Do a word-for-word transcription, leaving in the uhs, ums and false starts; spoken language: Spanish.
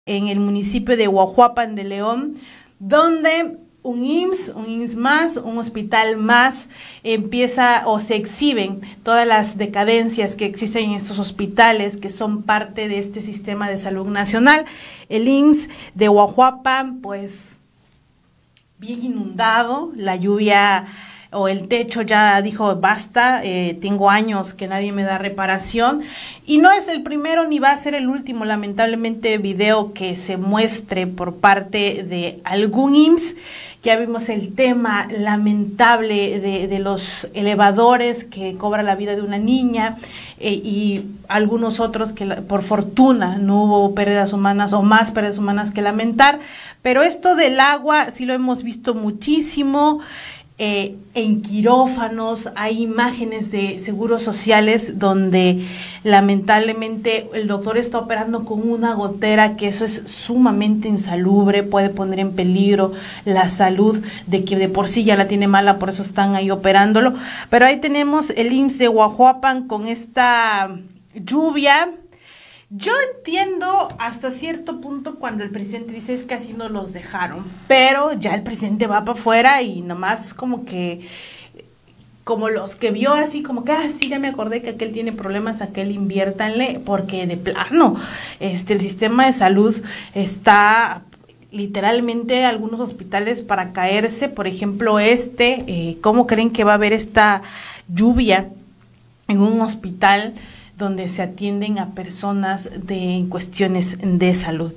en el municipio de Huajuapan de León, donde un I M S S, un I M S S más, un hospital más, empieza o se exhiben todas las decadencias que existen en estos hospitales que son parte de este sistema de salud nacional. El I M S S de Huajuapan, pues, bien inundado, la lluvia o el techo ya dijo basta, eh, tengo años que nadie me da reparación, y no es el primero ni va a ser el último, lamentablemente, video que se muestre por parte de algún I M S S. Ya vimos el tema lamentable de, de los elevadores que cobra la vida de una niña, eh, y algunos otros que por fortuna no hubo pérdidas humanas o más pérdidas humanas que lamentar, pero esto del agua sí lo hemos visto muchísimo. Eh, en quirófanos hay imágenes de seguros sociales donde lamentablemente el doctor está operando con una gotera, que eso es sumamente insalubre, puede poner en peligro la salud de quien de por sí ya la tiene mala, por eso están ahí operándolo. Pero ahí tenemos el I M S S de Huajuapan con esta lluvia. Yo entiendo hasta cierto punto cuando el presidente dice es que así no los dejaron, pero ya el presidente va para afuera y nomás como que, como los que vio así como que, ah, sí, ya me acordé que aquel tiene problemas, aquel inviértanle, porque de plano, este, el sistema de salud está literalmente algunos hospitales para caerse. Por ejemplo, este, eh, ¿cómo creen que va a haber esta lluvia en un hospital donde se atienden a personas de en cuestiones de salud?